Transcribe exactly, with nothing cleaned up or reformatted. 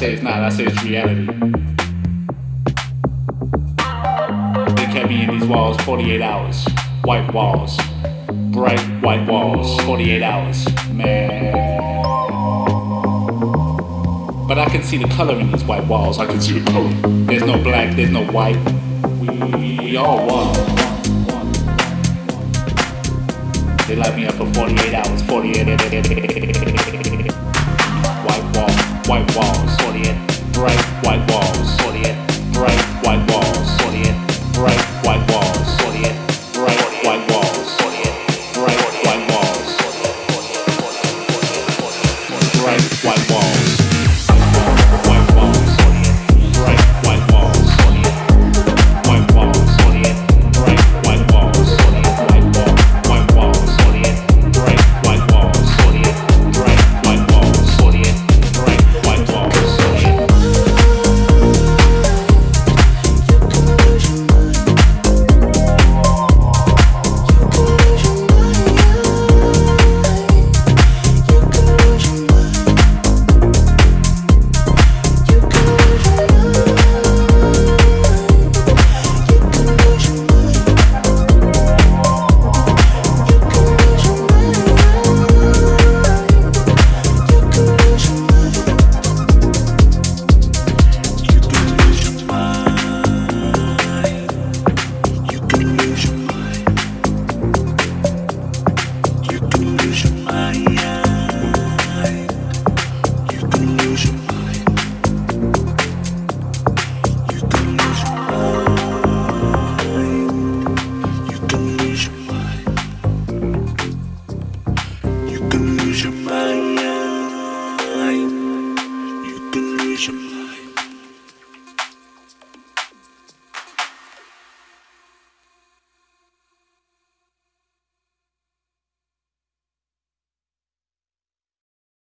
say it's not, I say it's reality. They kept me in these walls forty-eight hours. White walls. Bright white walls. forty-eight hours. Man. But I can see the color in these white walls. I can see the color. There's no black, there's no white. We all one. They light me up for forty-eight hours. forty-eight. White wall, white walls. forty-eight. Bright white walls. forty-eight. Bright white walls. forty-eight. Bright white walls. forty-eight.